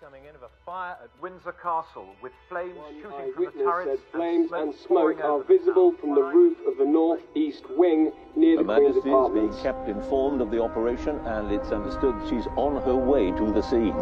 coming in of a fire at Windsor Castle with flames shooting from the eyewitness turrets said flames and pouring smoke are over the visible town. from the roof of the north-east wing near Her the Queen's Majesty is being apartments. kept informed of the operation, and it's understood she's on her way to the scene.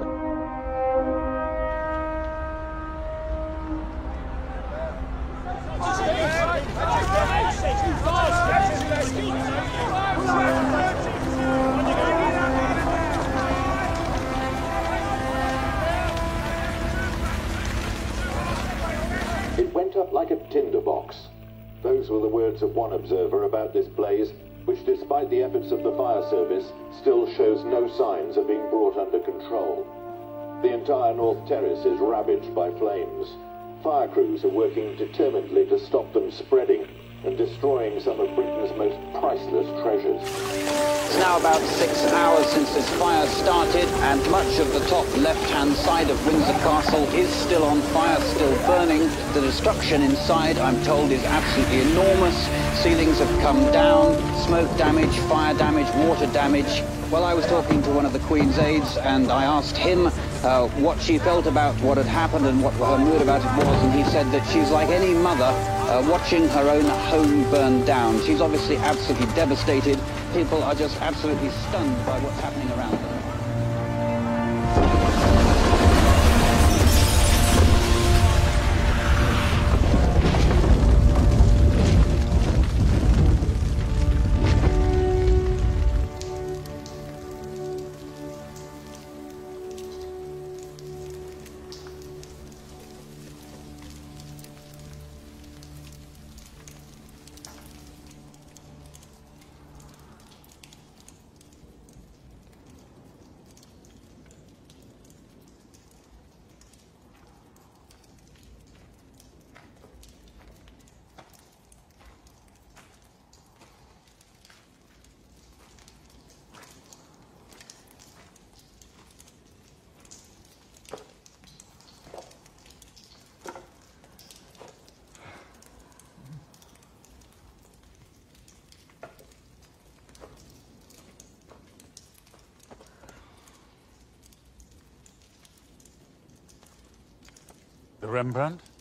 It went up like a tinderbox. Those were the words of one observer about this blaze, which despite the efforts of the fire service, still shows no signs of being brought under control. The entire North Terrace is ravaged by flames. Fire crews are working determinedly to stop them spreading and destroying some of Britain's most priceless treasures. It's now about 6 hours since this fire started, and much of the top left-hand side of Windsor Castle is still on fire, still burning. The destruction inside, I'm told, is absolutely enormous. Ceilings have come down, smoke damage, fire damage, water damage. Well, I was talking to one of the Queen's aides, and I asked him what she felt about what had happened and what her mood about it was, and he said that she's like any mother watching her own home burn down. She's obviously absolutely devastated. People are just absolutely stunned by what's happening around them. The Rembrandt?